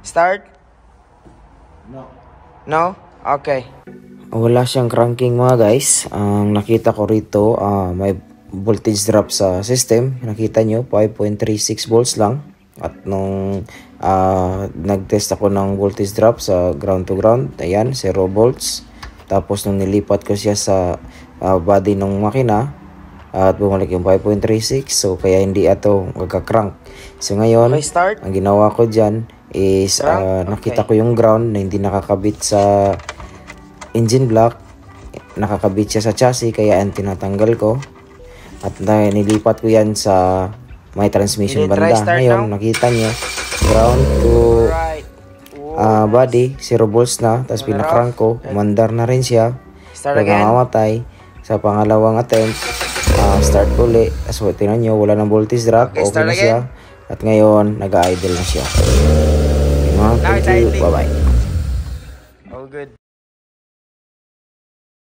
Start? No. No? Okay. Wala siyang cranking mga guys. Ang nakita ko rito, may voltage drop sa system. Nakita nyo, 5.36 volts lang. At nung nag-test ako ng voltage drop sa ground to ground, ayan, 0 volts. Tapos nung nilipat ko siya sa body ng makina, at bumalik yung 5.36, so kaya hindi ato magka-crank. So ngayon, ang ginawa ko dyan is nakita ko yung ground na hindi nakakabit sa engine block, nakakabit siya sa chassis, kaya ang tinatanggal ko at nilipat ko yan sa may transmission banda. Ngayon nakita nyo ground to body 0 volts na, tapos pinakrank ko, umandar na rin siya, namamatay sa pangalawang attempt. Start ulit. So tingnan nyo, wala ng voltage drop, okay na siya, at ngayon nag-idle na siya. Thank you, bye bye. All good.